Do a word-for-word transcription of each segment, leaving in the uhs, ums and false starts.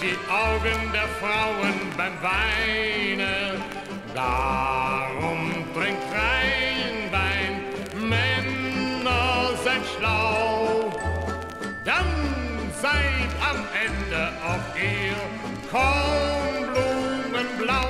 die Augen der Frauen beim Weine. Darum trinkt rein Wein, Männer seid schlau. Dann seid am Ende auch ihr Kornblumenblau.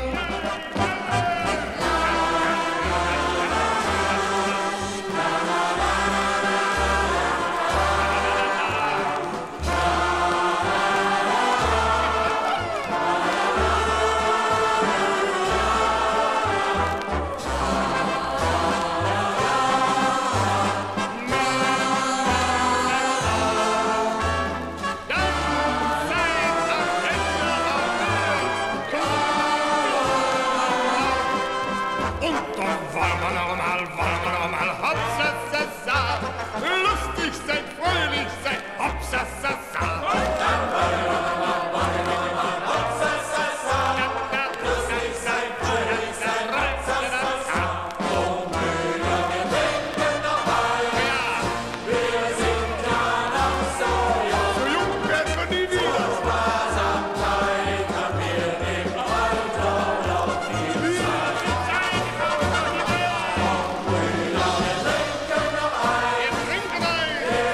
Lustig seid, fröhlich seid, hopsasasa. Lustig seid, fröhlich seid, hopsasasa. Oh, Müller, wir trinken noch Wein. Ja. Wir sind ja noch so jung. So jung werden wir nie wieder. So Sparsamkeit haben wir im Alter noch viel Zeit. Oh, Müller, wir trinken noch Wein. Wir trinken Wein.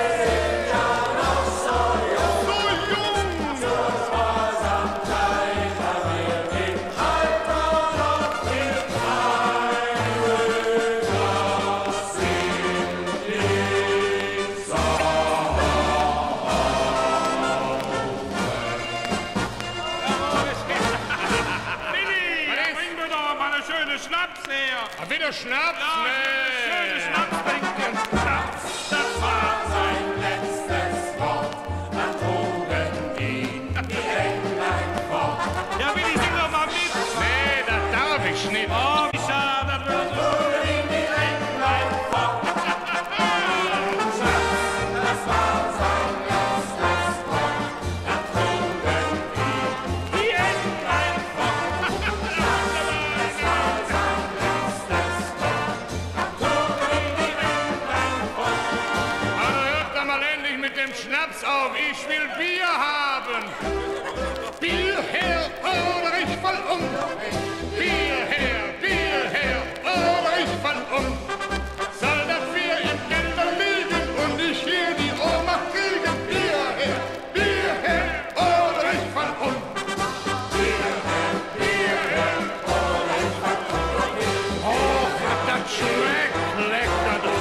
Schnaps her! Wieder Schnaps? Ja, Nee. schöne Schnaps trinken! Schnaps, Das war sein letztes Wort, dann trugen ihn die Englein fort. ja, Willi, sing doch mal mit! Nee, das darf ich nicht. Oh, wie schade, das wird so. Trugen ihn die Englein fort. Schnaps, das war sein letztes Wort, dann trugen ihn die Englein fort. Schnaps, das war sein letztes Wort, dann trugen ihn die Englein fort. Also hört doch mal endlich mit dem Schnaps auf. Ich will Bier haben. Bier her oder ich fall um. Bier her, Bier her oder ich fall um. Soll das Bier im Keller liegen und ich hier die Oma kriegen? Bier her, Bier her oder ich fall um. Bier her, Bier her oder ich fall um. Oh, was das schmeckt lecker, du.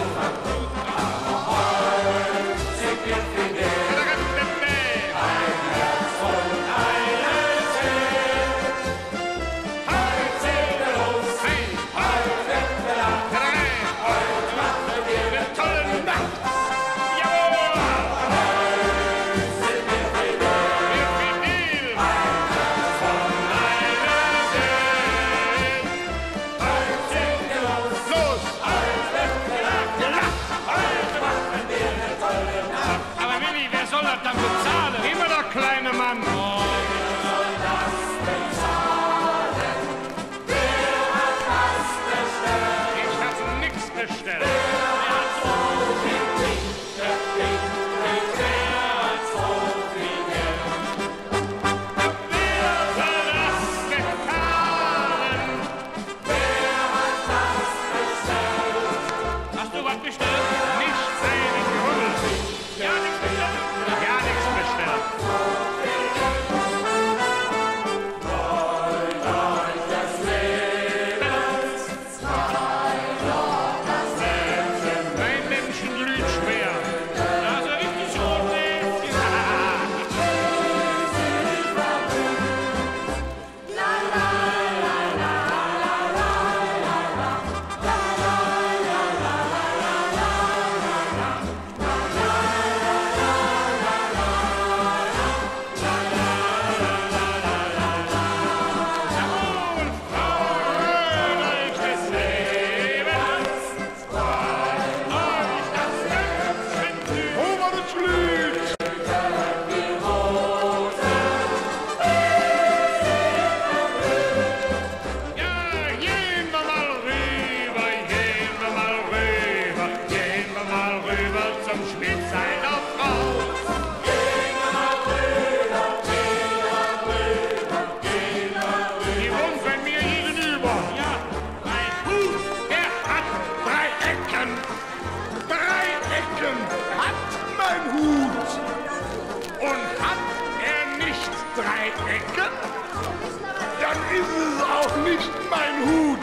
Aber Willi, wer soll das dann bezahlen? Immer der kleine Mann. Ich hab nix bestellt. Wer soll das bezahlen? Hast du was bestellt? Nicht seine Grund. Ja, nichts bestellt. Ja, nichts bestellt. drei Ecken, dann ist es auch nicht mein Hut.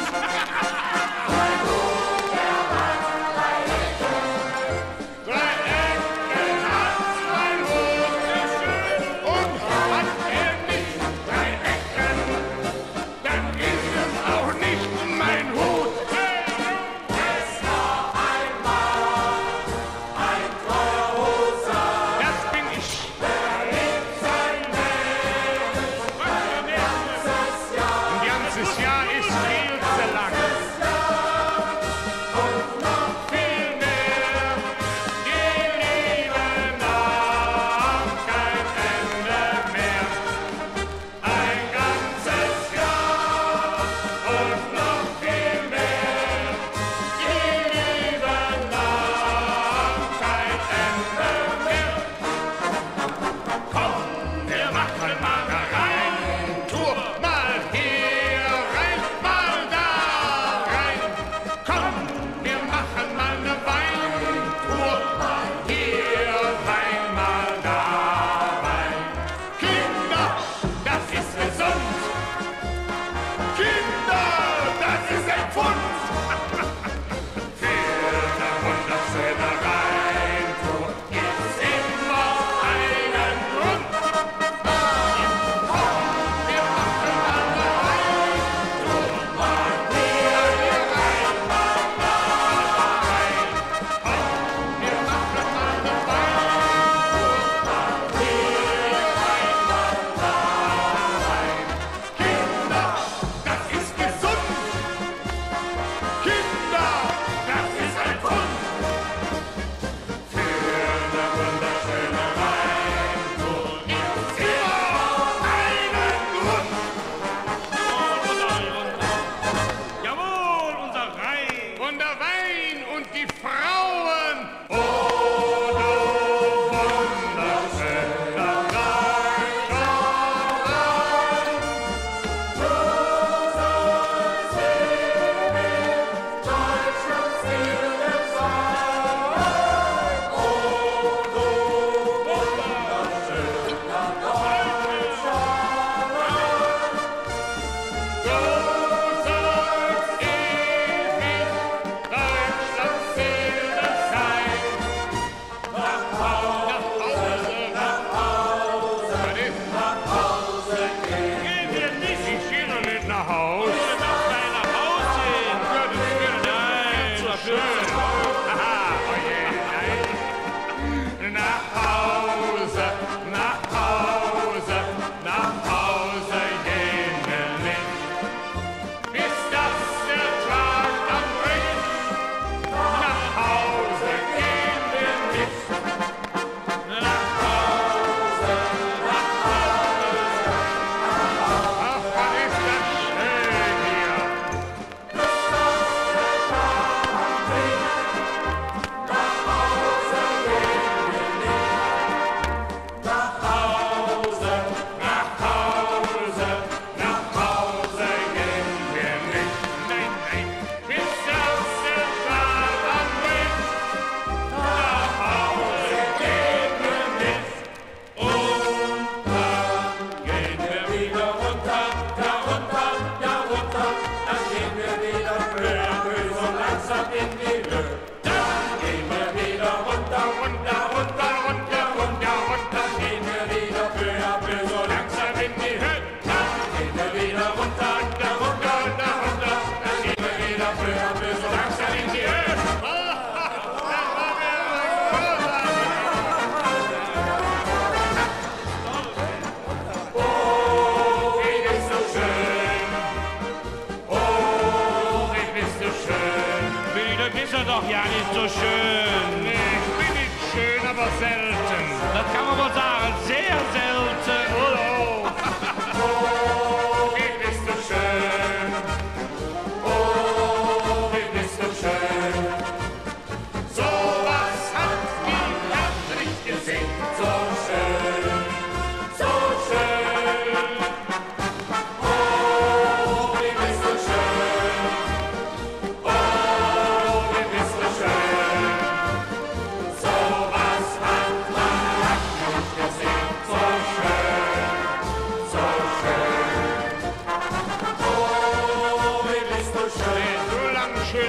Drei Ecken hat mein Hut. Und hat er nicht drei Ecken, dann ist es auch nicht mein Hut. Es war einmal ein treuer Husar, Das bin ich. der lebt sein Leben ein ganzes Jahr. Ein ganzes Jahr ist viel zu lang.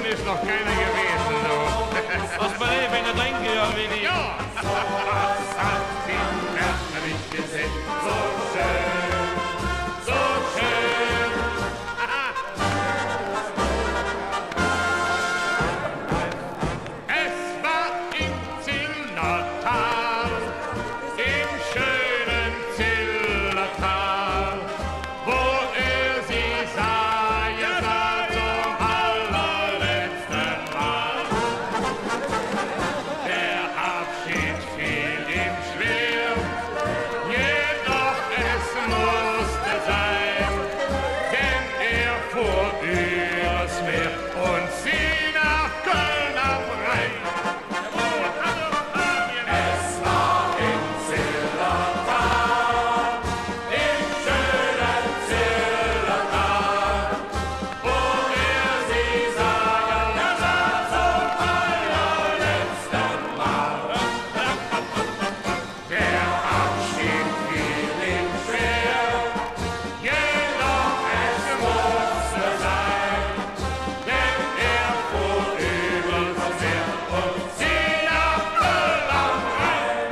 ist noch keiner gewesen, so. Was bei dir, wenn du trinken, ja, Willi? Ja! Was hat die Welt nicht gesehen? So schön, so schön. Es war im Zillertal, im schönen Zillertal, wo er sie sah, ja sah zum allerletzten Mal. Der Abschied fiel ihm schwer, jedoch es musste sein, denn er fuhr übers Meer und sie nach Köln am Rhein. Es war im Zillertal, im schönen Zillertal, wo er sie sah, ja sah zum allerletzten Mal. Der Abschied fiel ihm schwer, jedoch es musste sein, denn er fuhr übers Meer und sie nach Köln am Rhein.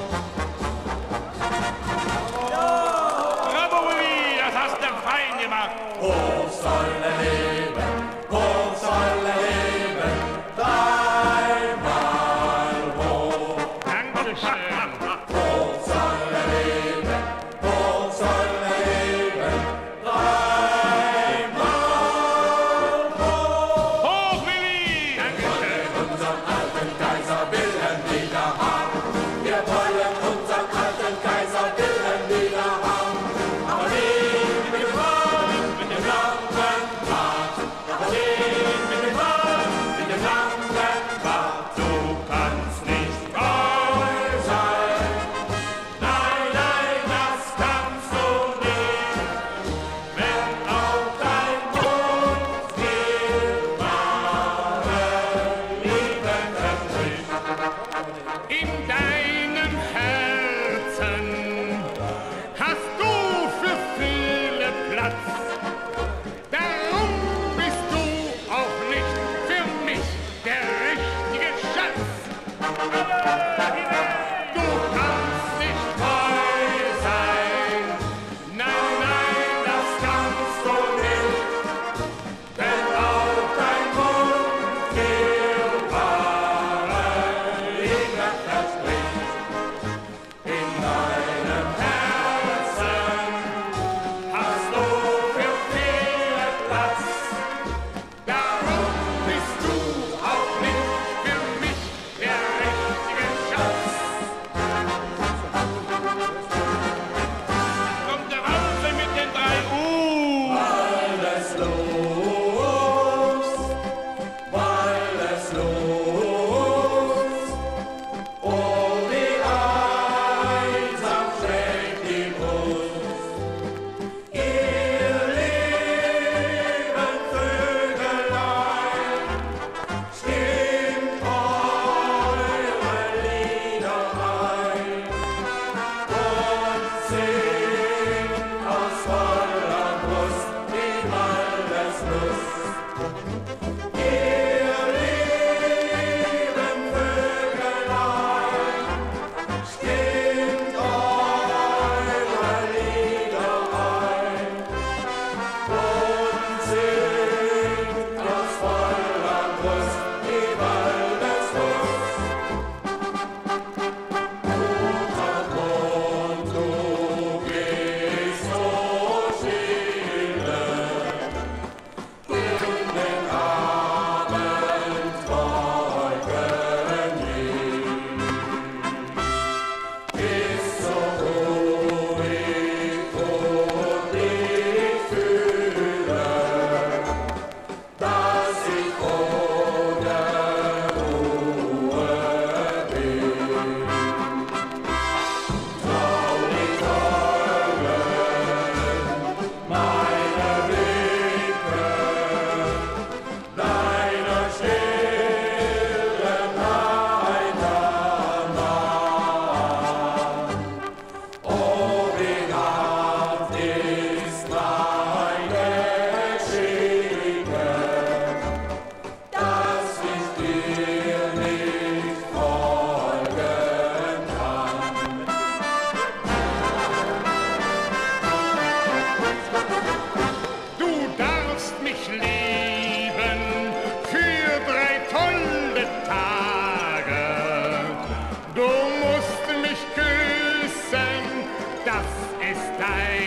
Bravo, Willi, das hast du fein gemacht. Hoch soll er leben, hoch soll er leben, dreimal hoch. Dankeschön. Hoch soll er leben, hoch soll er leben, dreimal hoch. Hoch, Willi! Dankeschön. Unseren alten Kaiser Wilhelm wieder haben. Wir wollen unseren alten Kaiser Wilhelm wieder haben. Aber nicht mit dem Mann, mit dem langen Bart.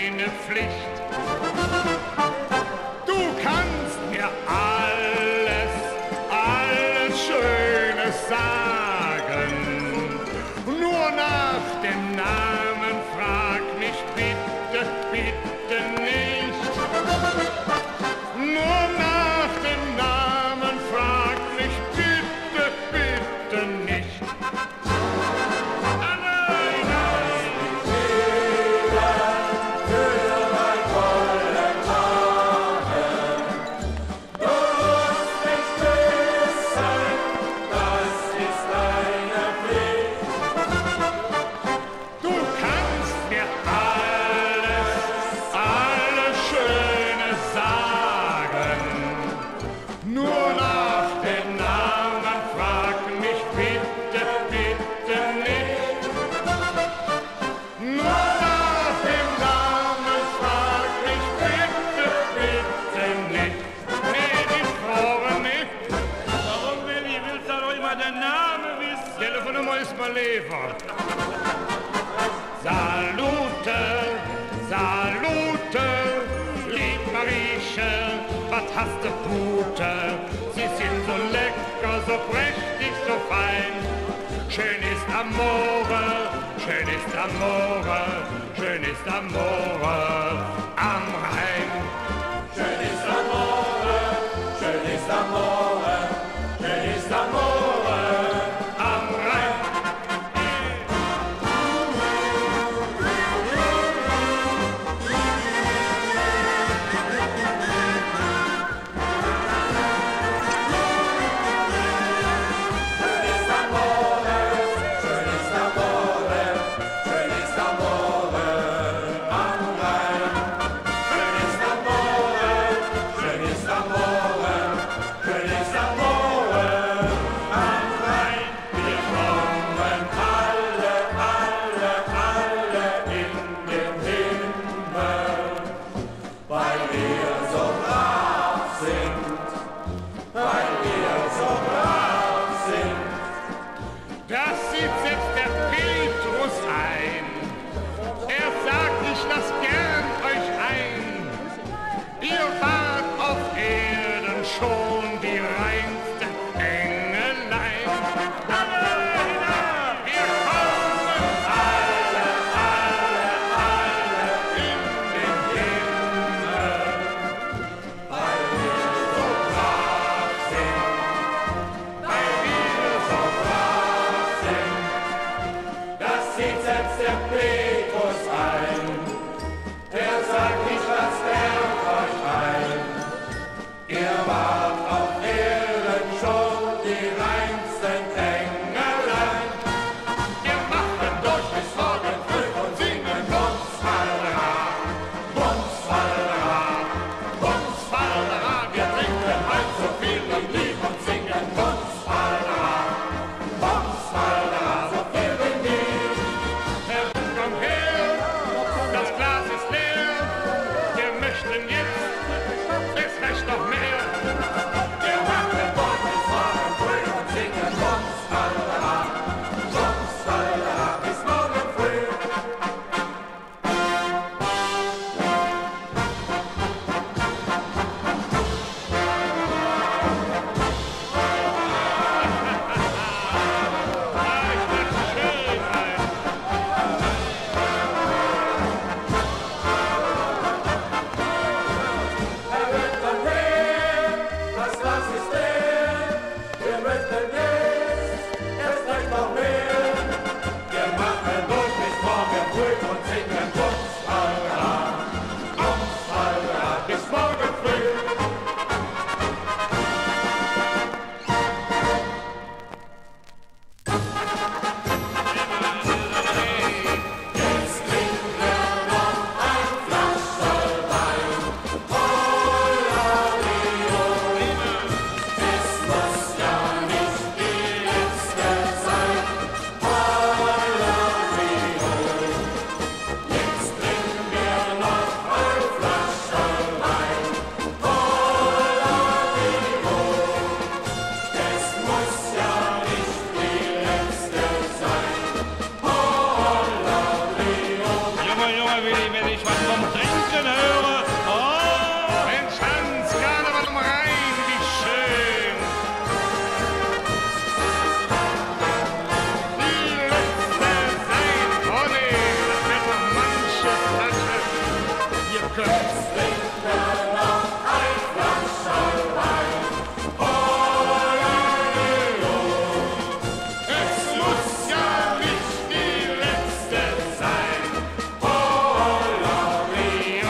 deine Pflicht. Du kannst mir alles, alles Schönes sagen. Nur nach dem Namen frag mich bitte, bitte nicht. Nur nach dem Namen frag mich bitte, bitte nicht. Salute, Salute, lieb Marieche, was hast du Pute? Sie sind so lecker, so prächtig, so fein. Schön ist Amore, schön ist Amore, schön ist Amore am Rhein. Schön ist Amore, schön ist Amore, schön ist Amore am Rhein. Schön ist Amore am Rhein. trinken. Jetzt trinken wir noch ein Flascherl Wein. Holalilo. Es muss ja nicht die letzte sein. Holalilo.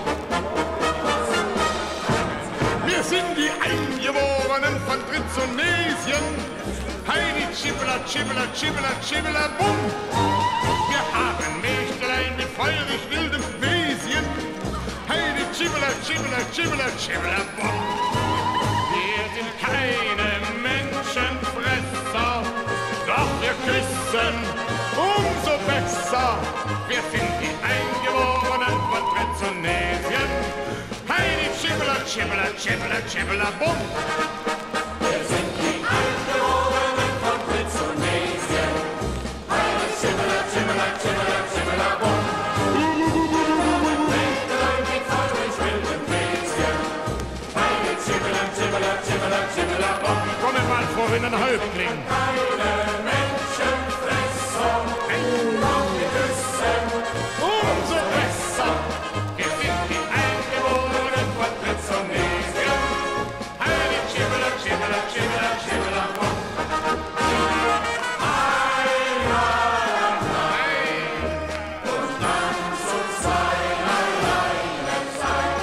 Wir sind die Eingeborenen von Trizonesien. Heidi Chibbler, Chibbler, Chibbler, Chibbler, Bumm. Wir haben Mägdelein mit feurig wildem Wesien. Heidi Chibbler, Chibbler, Chibbler, Chibbler, Bumm. Wir sind keine Menschenfresser, doch wir küssen umso besser. Wir sind die Eingeborenen von Trizonesien. Heidi Chibbler, Chibbler, Chibbler, Chibbler, Bumm. Wir sind die Eingeborenen von Trizonesien. Heidi Chibbler, Chibbler, Chibbler, Chibbler, Bumm. Mägdelein mit feurig wildem Wesien. Heidi Chibbler, Chibbler, Chibbler, Chibbler, Bumm. Komme mal vor in den Häuptling. Keine Menschenfresser, doch wir küssen Umso besser. Wir sind die Eingeborenen von Trizonesien. Heidi Chibbler, Chibbler, Chibbler, Chibbler, Bumm. Ganz uns sein, alleine sein.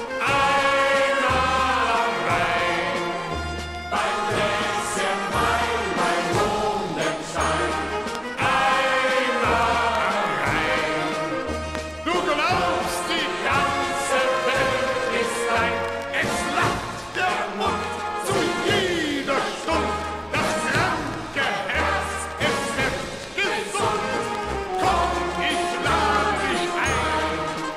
Einmal am Rhein. Beim Gläschen Wein, beim Mondenschein. Einmal am Rhein. Du glaubst, die ganze Welt ist dein. Es lacht der Mund zu jeder Stund. Das kranke Herz, es wird gesund. Komm, ich lade dich ein.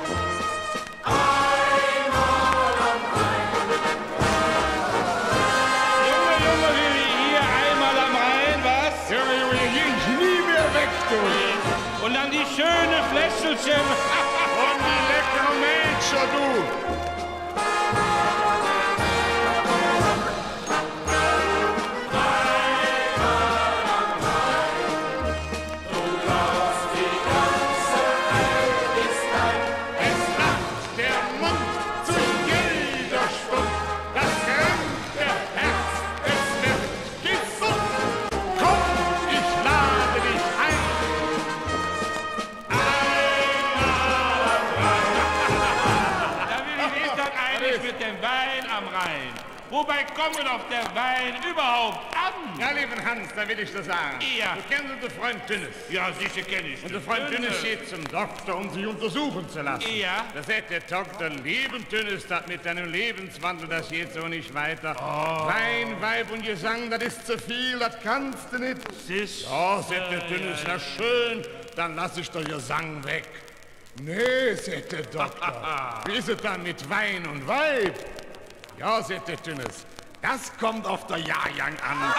Junge, Junge, Willi, hier einmal am Rhein, was? Junge, Junge, hier geh ich nie mehr weg, du. Und dann die schöne Fläschelchen. Und die leckere Mädchen, du. Es lacht der Mund zu jeder Stund. Das kranke Herz, es wird gesund. Komm, ich lade dich ein. Ja, Willi, wie ist das eigentlich mit dem Wein am Rhein? Wobei kommt doch der Wein überhaupt an? Ja, lieben Hans, da will ich das sagen. Ja. Du kennst unseren Freund Dünnes. Ja, sicher kenne ich. Unser Freund Dünnes geht zum Doktor, um sich untersuchen zu lassen. Ja. Da sagt der Doktor, lieben Dünnes, das mit deinem Lebenswandel, das geht so nicht weiter. Wein, Weib und Gesang, das ist zu viel, das kannst du nicht. Sis. Ja, sagt der Dünnes, na schön, dann lass ich doch Gesang weg. Nee, sagt der Doktor, wie ist es dann mit Wein und Weib? Ja, sagt der Dünnes, das kommt auf der Jahrgang an.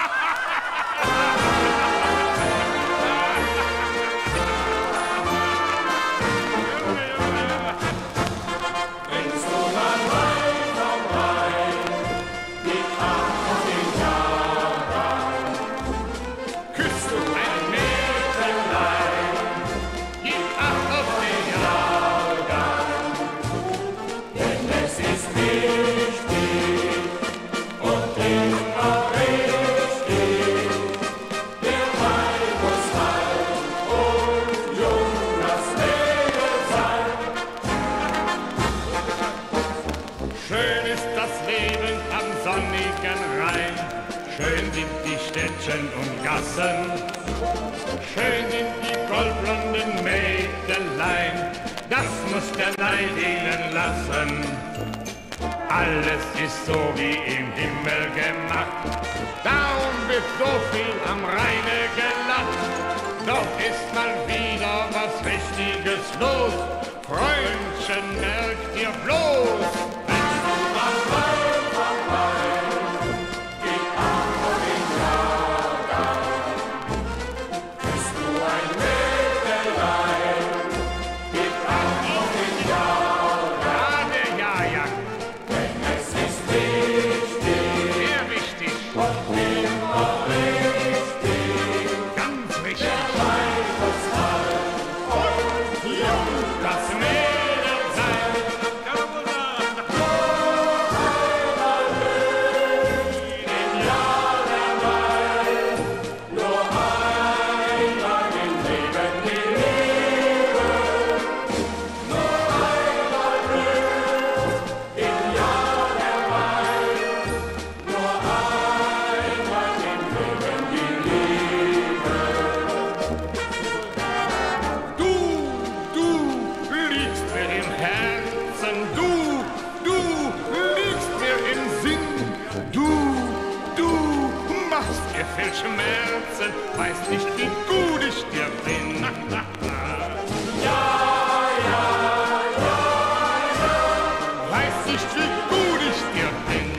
Trinkst du mal Wein vom Rhein, gib Acht auf den Jahrgang. Küsst du ein Mägdelein, Gib Acht auf den Jahrgang. Denn es ist wichtig und immer richtig, der Wein muss alt und jung das Leben sein. Schön ist das Leben am sonnigen Rhein. Schön sind die Städtchen und Gassen. Schön sind die goldblonden Mägdelein. Das muss der Neid ihnen lassen. Alles ist so wie im Himmel gemacht. Darum wird so viel am Rheine gelacht. Doch ist mal wieder was Richtiges los. Freundchen, merkt ihr bloß. Ja, der Jahrgang. Es ist wichtig Sehr wichtig. und immer richtig, Ganz richtig. Wein muss alt und jung Das Mädel sein. viel Schmerzen, weiß nicht, wie gut ich dir bin. Ja, ja, ja, ja. Weiß nicht, wie gut ich dir bin.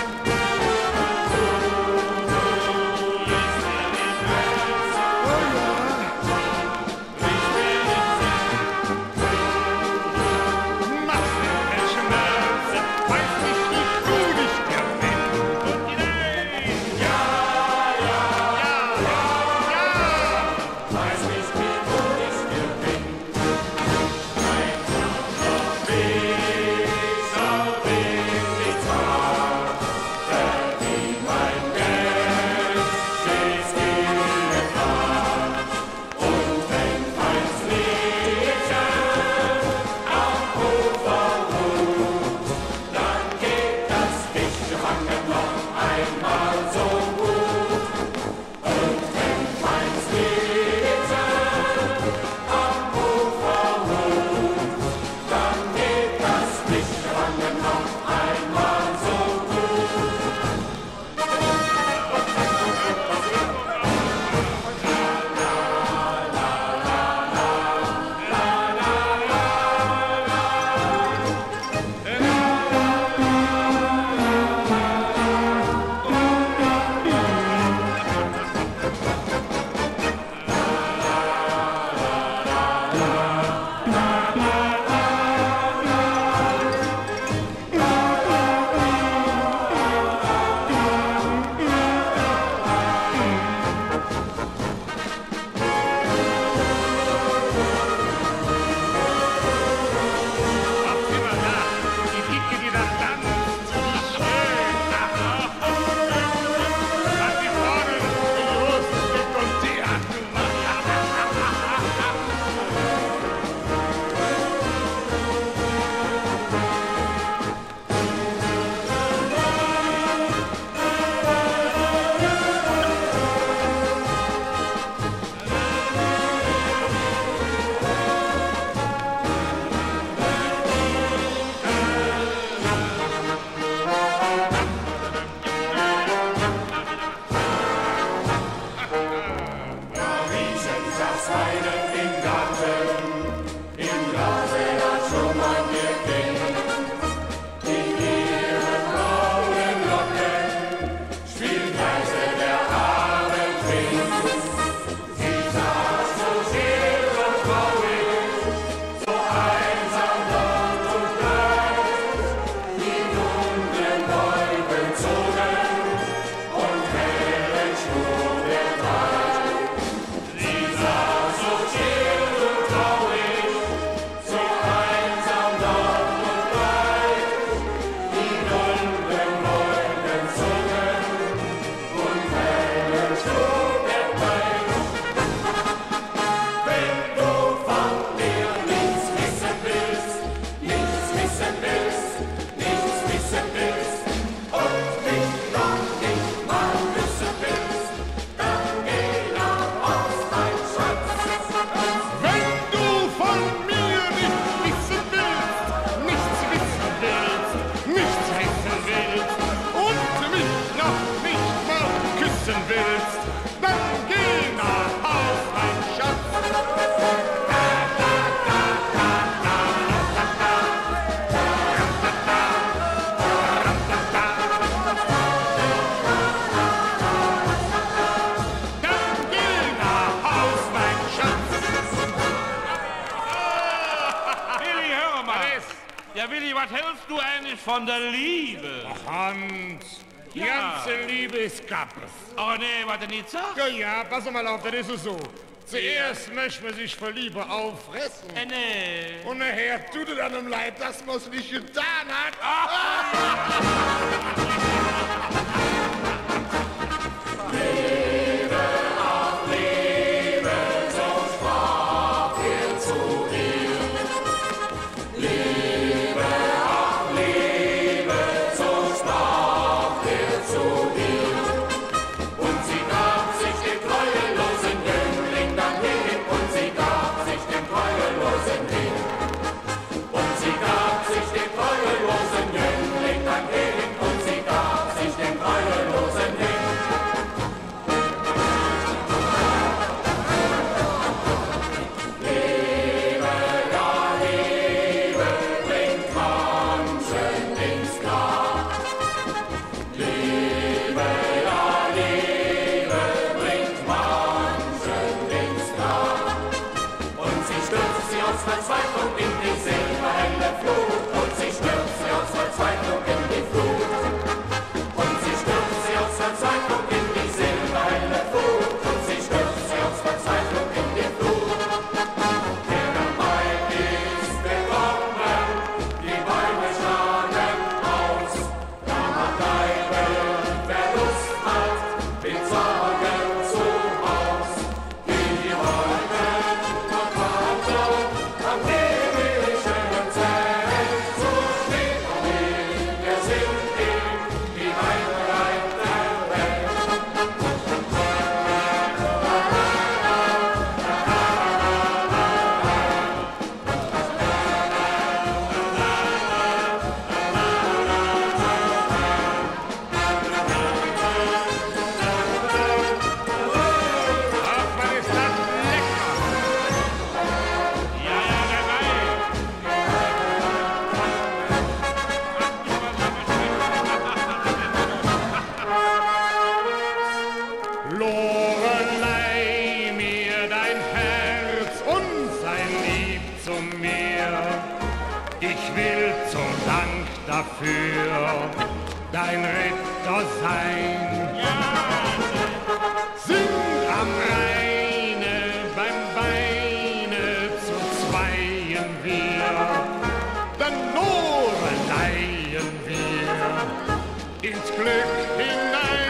was hältst du eigentlich von der Liebe? Ach, Hans, die Ja. ganze Liebe ist Kappes. Oh nee, was du nicht sagst? Ja, ja, pass mal auf, das ist es so. Zuerst möchte man sich vor Liebe auffressen. Äh, nee. Und nachher tut es einem leid, dass man es nicht getan hat. Und sie gab sich dem treuelosen Jüngling dann hin und sie gab Dank dafür, dein Ritter sein. Sing am Rheine, beim Beine zu zweien wir, dann Loreleihen wir ins Glück hinein.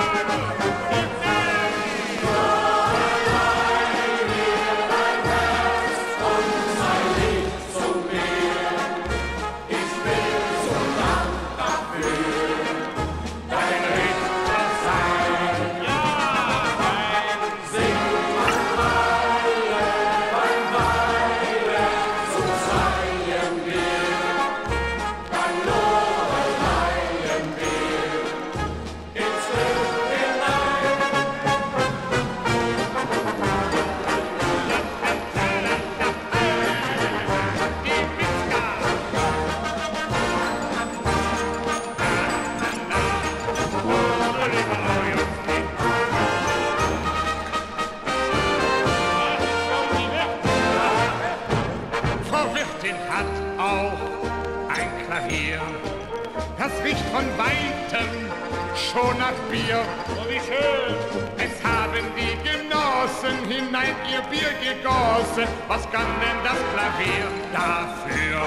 Das riecht von Weitem schon nach Bier. Oh, wie schön! Es haben die Genossen hinein ihr Bier gegossen. Was kann denn das Klavier dafür?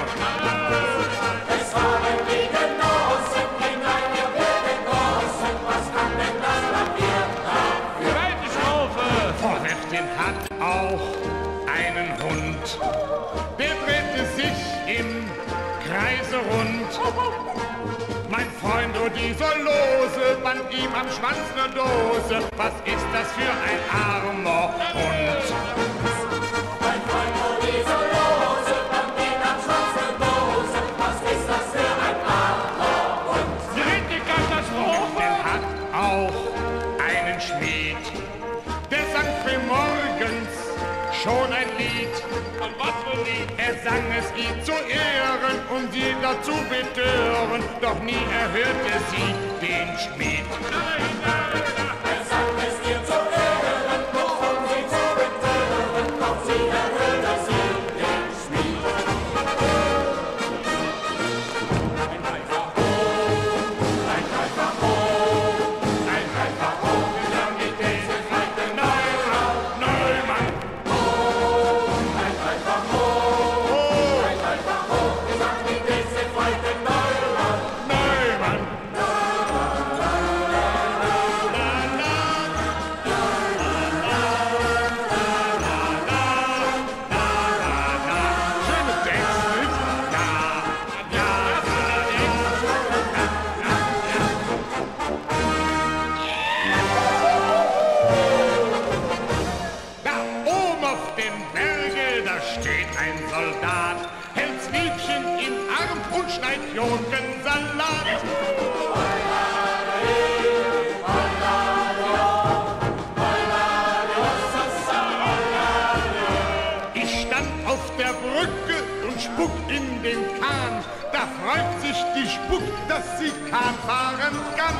Es haben die Genossen hinein ihr Bier gegossen. Was kann denn das Klavier dafür? Zweite Strophe! Frau Wirtin hat auch einen Hund. Der drehte sich im Kreise rund. Mein Freund, oh dieser Lose, band ihm am Schwanz ne Dose. Was ist das für ein armer Hund? Mein Freund, oh dieser Lose, band ihm am Schwanz ne Dose. Was ist das für ein armer Hund? Dritte Katastrophe! Der hat auch einen Schmied. Der sang frühmorgens schon ein Lied. Und was für ein Lied? Er sang es ihm zu Ehren, um sie dazu betören, doch nie erhörte sie den Schmied. Er sang es ihr zu Ehren, nur um sie zu betören, doch sie erhörte sie den Schmied. Ein Reiter hoch, ein Reiter hoch, ein Reiter hoch, wieder mit dem zweiten Neumann, Neumann. Ein Reiter hoch, ein Reiter hoch, wieder mit dem zweiten Neumann, Neumann. Schönes Textlied. Ja, ja, da oben auf dem Berge, da steht ein Soldat, hält's Liebchen im Arm und schneit Gurkensalat. Ich stand auf der Brücke und spuck in den Kahn. Da freut sich die Spuck, dass sie Kahn fahren kann.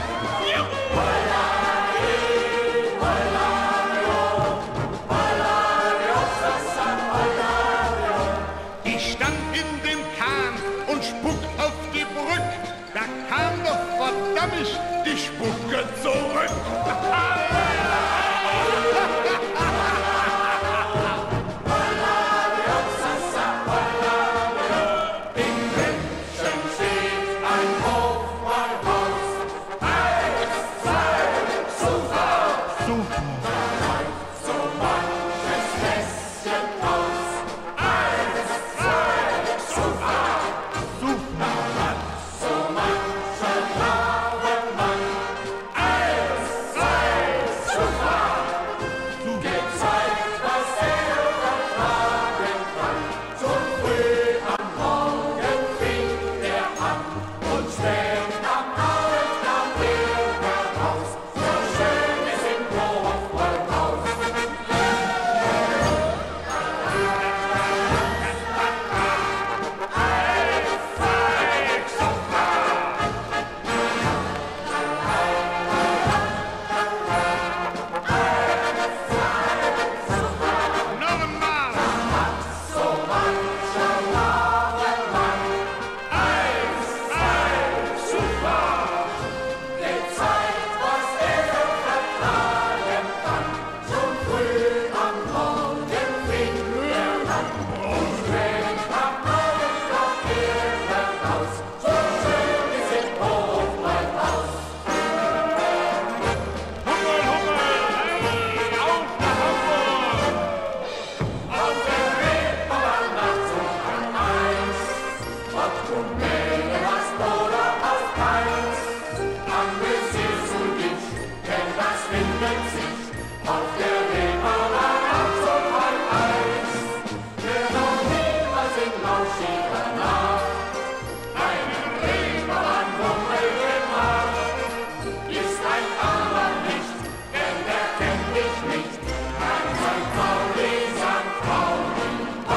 Ich stand in dem Kahn und spuck auf die Brücke. Da kam doch verdammt die Spucke zurück. Haus, so schön ist im Hof mein Haus. Hummel, Hummel, auf nach Hamburg! Auf dem Reeperbahn nachts um halb eins, ob du Mädel hast oder auf keins, amüsierst du dich, denn das findet sich auf der Reeperbahn nachts um halb eins. Wer noch niemals in lauschiger Nacht einen Reeperbahn-Hummel gemacht, ist ein armer nicht, denn er kennt dich nicht. Ein Sankt Pauli, Sankt Pauli,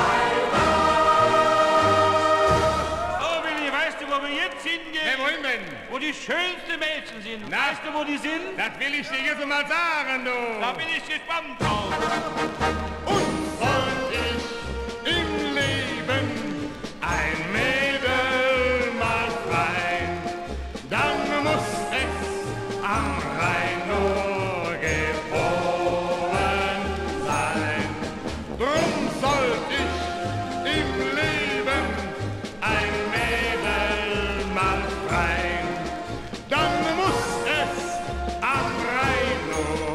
Oh, Willi, weißt du, wo wir jetzt Hey, hingehen? wohin denn? Wo die schönsten Mädchen sind. Na? Weißt du, wo die sind? Das will ich dir jetzt mal sagen, du. Da bin ich gespannt drauf. Und wollt ich im Leben ein Mädel mal freien, dann muss es am Rhein nur geboren sein. Drum sollt ich im Leben ein Mädel mal freien, dann muss es am Rhein nur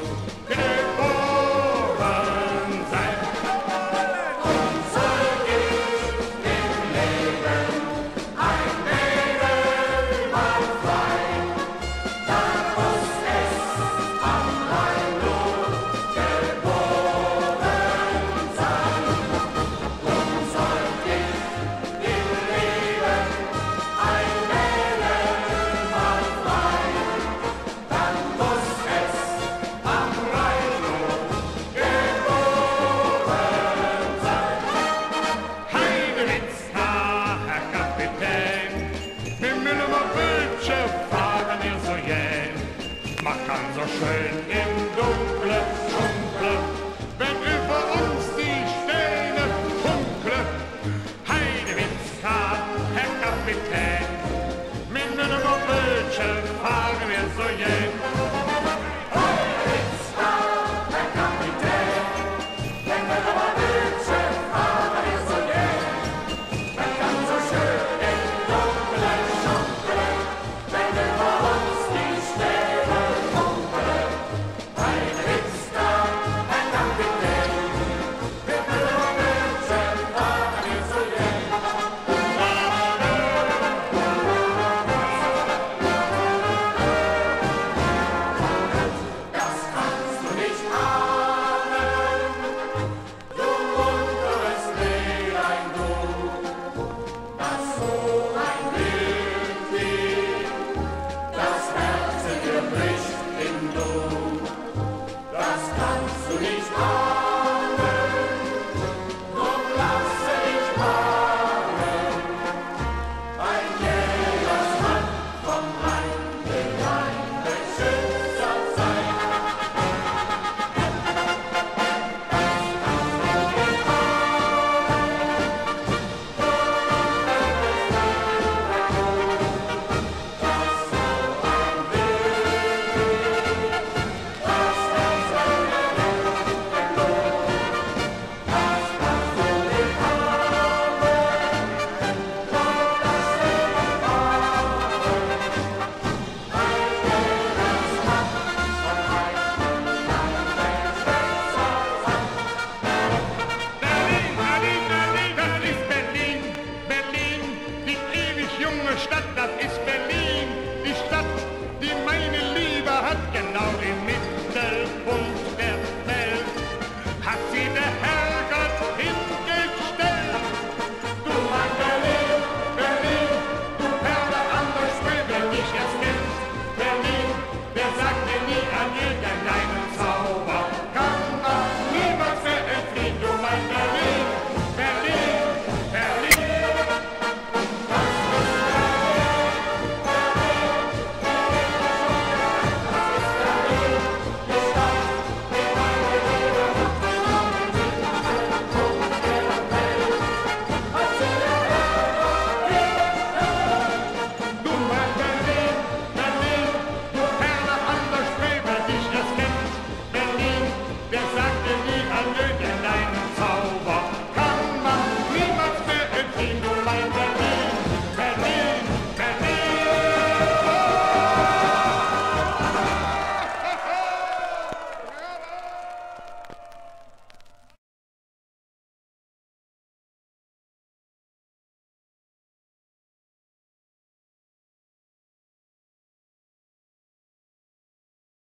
geboren sein. soll ich im Leben ein Mädel mal freien, dann muss es am Rhein nur geboren sein. Und soll ich im Leben ein Mädel mal freien, dann muss es am Rhein nur geboren sein. Heidewitzka, Herr Kapitän, mit Müllemer Bötsche fahren wir so jäh. Man kann so schön im Dunkle schunkle, wenn über uns die Sterne funkle. Heidewitzka, Herr Kapitän, mit Müllemer Bötsche fahren wir so jäh. Herr Kapitän, wenn wir aber Bötsche fahren wir so jäh. Man kann so schön im Dunkeln schunkeln, wenn über uns die Sterne funkeln. Ein Witz da, Herr Kapitän, wenn wir aber Bötsche fahren wir so jäh. Das kannst du nicht ahnen, du munteres Mäglein, du, das so ein Wild wie das Herz dir bricht in Du. Das kannst du nicht ahnen, drum lasse dich mahnen. Ein Jägersmann vom Rhein will dein Beschützer sein. Berlin, Berlin, Berlin, das ist Berlin. Berlin, die ewig junge Stadt, das ist Berlin.